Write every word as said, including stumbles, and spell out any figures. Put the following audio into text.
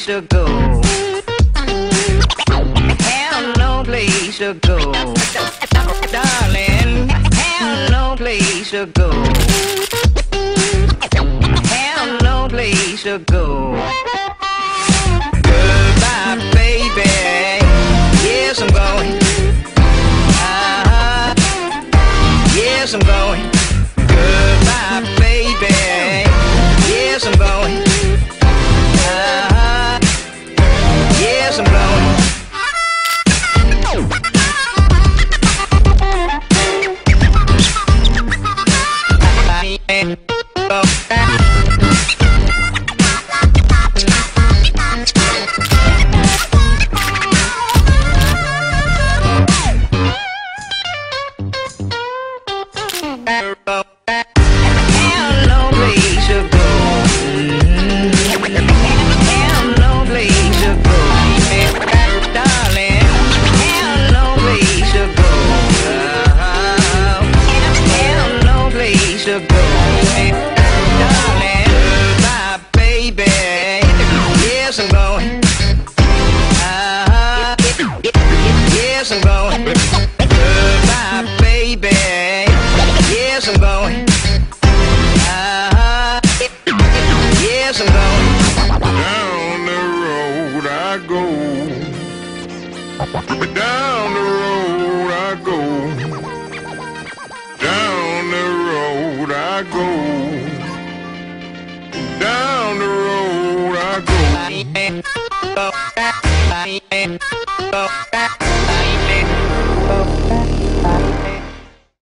place to go. Have no place to go. Darling, have no place to go. Have no place to go. Goodbye, baby. Yes, I'm going. Uh-huh. Yes, I'm going. Goodbye, baby. Yes, I'm going. Uh-huh. Yes, I'm going. Have no place to go. Have no place to go. Darling, have no place to go. Uh-huh. Have no place to go. Darling, goodbye, baby. Yes, I'm going. Uh-huh. Yes, I'm going. Goodbye, baby. Yes, I'm going. Uh-huh. Yes, I'm going. Down the road I go. Down the road I go. Down the road I go. Down the road I go.